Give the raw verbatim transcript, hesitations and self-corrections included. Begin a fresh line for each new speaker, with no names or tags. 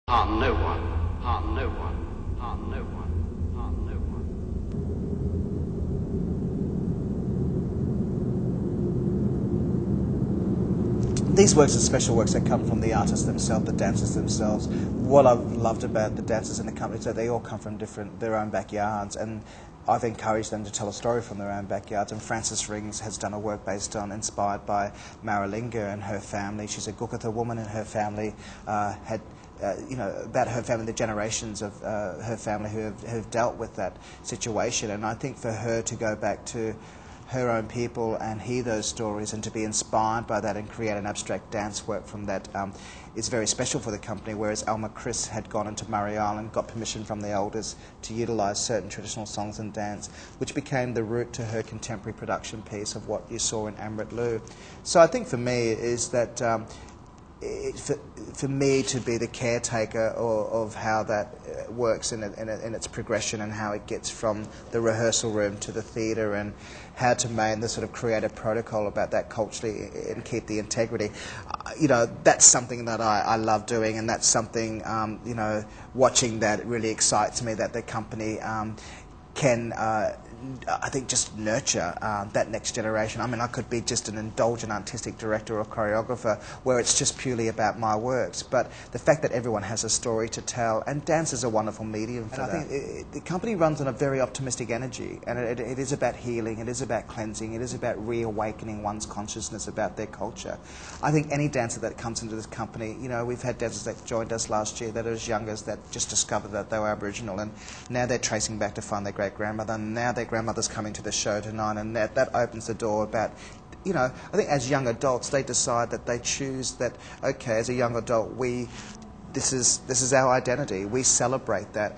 Harm no one, harm no one, harm no one, harm no one.
These works are special works that come from the artists themselves, the dancers themselves. What I've loved about the dancers in the company is that they all come from different, their own backyards, and I've encouraged them to tell a story from their own backyards. And Frances Rings has done a work based on, inspired by Maralinga and her family. She's a Gukatha woman, and her family uh, had, uh, you know, about her family, the generations of uh, her family who have, have dealt with that situation. And I think for her to go back to her own people and hear those stories and to be inspired by that and create an abstract dance work from that um, is very special for the company, whereas Alma Chris had gone into Murray Island, got permission from the elders to utilise certain traditional songs and dance, which became the root to her contemporary production piece of what you saw in Amrit Lou. So I think for me is that um, It, for, for me to be the caretaker of, of how that uh, works in, it, in, it, in its progression and how it gets from the rehearsal room to the theatre, and how to maintain the sort of creative protocol about that culturally and keep the integrity. Uh, you know, that's something that I, I love doing, and that's something, um, you know, watching that really excites me, that the company um, can uh, I think just nurture uh, that next generation. I mean, I could be just an indulgent artistic director or choreographer where it's just purely about my works, but the fact that everyone has a story to tell, and dance is a wonderful medium for and that. I think it, it, the company runs on a very optimistic energy, and it, it is about healing, it is about cleansing, it is about reawakening one's consciousness about their culture. I think any dancer that comes into this company, you know, we've had dancers that joined us last year that are as young as that just discovered that they were Aboriginal, and now they're tracing back to find their great-grandmother, and now their grandmother's coming to the show tonight, and that, that opens the door about, you know, I think as young adults they decide that they choose that, okay, as a young adult we, this is, this is our identity, we celebrate that.